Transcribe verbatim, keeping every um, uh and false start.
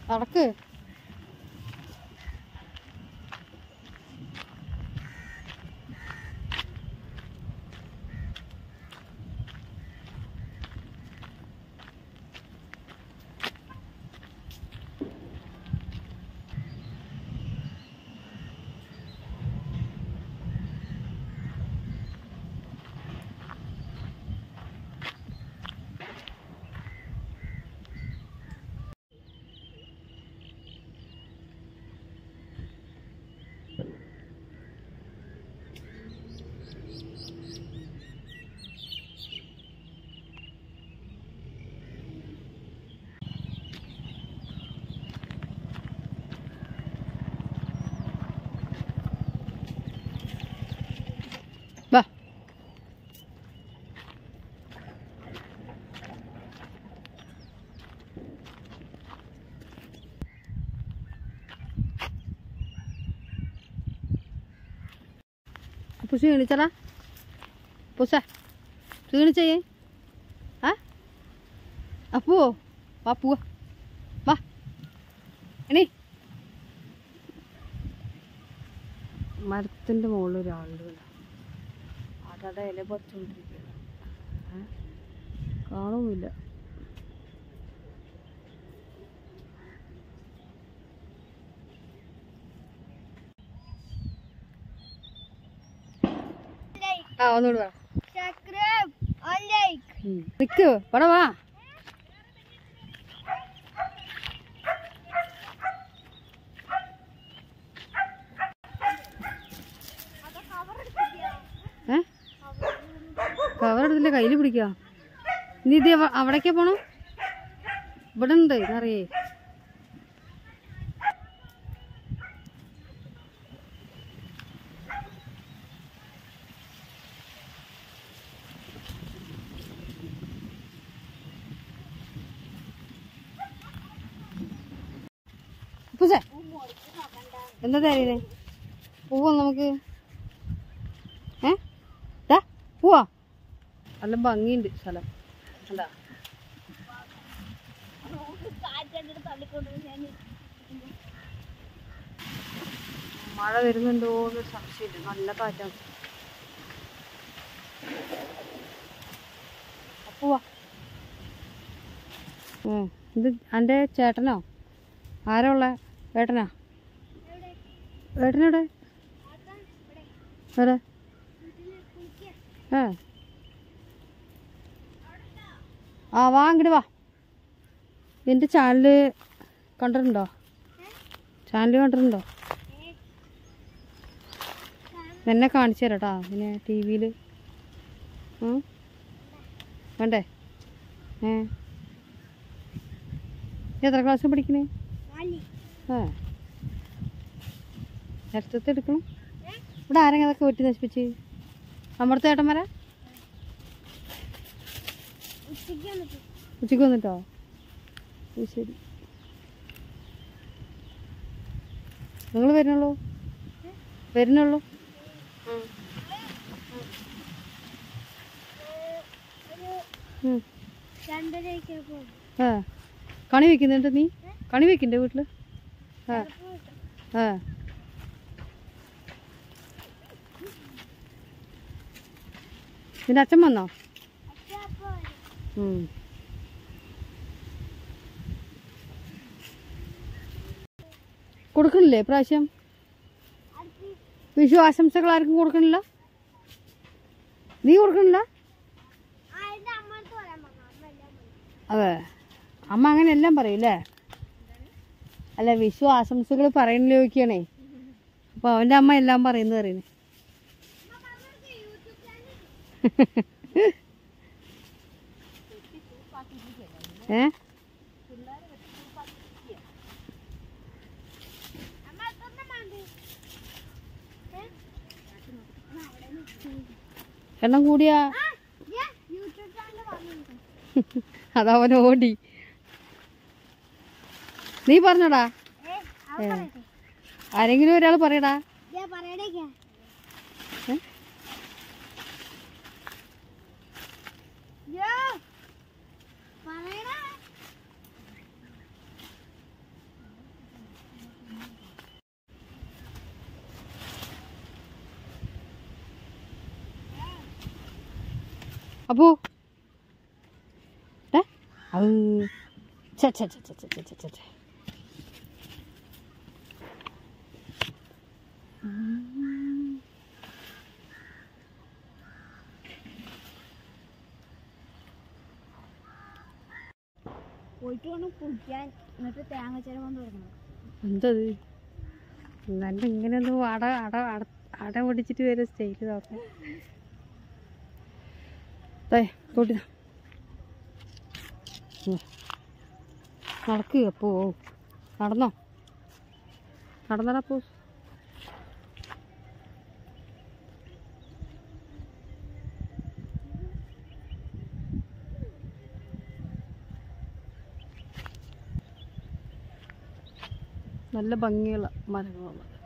നടക്ക്. വാ. അപ്പു ക്ഷീണിച്ചടാ. പൂസ ക്ഷീണിച്ചേ. ആ അപ്പുവോ? വാ പോവാ. വാ എണീ. മരത്തിൻ്റെ മുകളിൽ ഒരാളുണ്ട്. അടയുടെ ഇല പറിച്ചുകൊണ്ടിരിക്കുകയാണ്. കാണുമില്ല. ആ ഒന്നുകൂടി വാ. നിക്ക് ഇവിടെ വാ. ഏ കവറെടുത്തില്ല, കയ്യിൽ പിടിക്കുക. ഇനി ഇത് അവിടേക്കാ പോണം? ഇവിടെ ഉണ്ട് നിറയെ. പൂസേ എന്താ തരീനെ? പോവാ നമുക്ക്. ഏ പോവാ. നല്ല ഭംഗിയുണ്ട് സ്ഥലം. എന്താ മഴ വരുന്നുണ്ടോ എന്ന് സംശയമില്ല. നല്ല കാറ്റാണ്. പോവാ. ഇത് എൻ്റെ ചേട്ടനോ? ആരാ ഉള്ള? ഏട്ടനാ? ഏട്ടനെവിടെ? എവിടെ? ഏ ആ വാ അങ്ങോട്ട് വാ. എൻ്റെ ചാനല് കണ്ടിട്ടുണ്ടോ? ചാനൽ കണ്ടിട്ടുണ്ടോ? എന്നെ കാണിച്ചു തരാം കേട്ടോ. പിന്നെ ടി വിയിൽ വേണ്ടേ? ഏ എത്ര ക്ലാസ് പഠിക്കണേ? ആ നേരത്തെ എടുക്കണം. ഇവിടെ ആരെങ്കിലും അതൊക്കെ വെട്ടി നശിപ്പിച്ച്? നമ്മുടെ ചേട്ടന്മാരാ? ഉച്ചയ്ക്ക് വന്നിട്ടോ? ശരി. നിങ്ങൾ വരുന്നുള്ളൂ? വരുന്നുള്ളൂ? ആ കണി വെക്കുന്നുണ്ട് നീ? കണി വെക്കണ്ടേ വീട്ടിൽ? ആ ആ നിന്റെ അച്ഛൻ വന്നോ? കൊടുക്കണില്ലേ പ്രാവശ്യം? വിഷു ആശംസകൾ ആർക്കും കൊടുക്കണില്ല? നീ കൊടുക്കണില്ല? അതെ, അമ്മ അങ്ങനെ എല്ലാം പറയൂല്ലേ? അല്ല, വിഷു ആശംസകൾ പറയണില്ല ചോദിക്കണേ. അപ്പൊ അവന്റെ അമ്മ എല്ലാം പറയുന്നത് പറയുന്നേ. ഏ എണ്ണം കൂടിയാ അതവൻ ഓടി. നീ പറഞ്ഞടാ. ആരെങ്കിലും ഒരാൾ പറയടാ. അപ്പോ അത് ചെ ചെ ചെ ചെ ചെ ചെ ചെ ചെ. പോയിട്ട് വേണം കുടിക്കാൻ, എന്നിട്ട് തേങ്ങ ചിരവൻ തുടങ്ങണം. എന്തത് നല്ല ഇങ്ങനെ ഒന്ന് അട അട അട അട പൊടിച്ചിട്ട് വരെ സ്റ്റൈല് നോക്കാം. കൂട്ടി നടക്കുക പോ, നടന്നോ, നടന്നടാ പോ. നല്ല ഭംഗിയുള്ള മരങ്ങളുള്ളത്.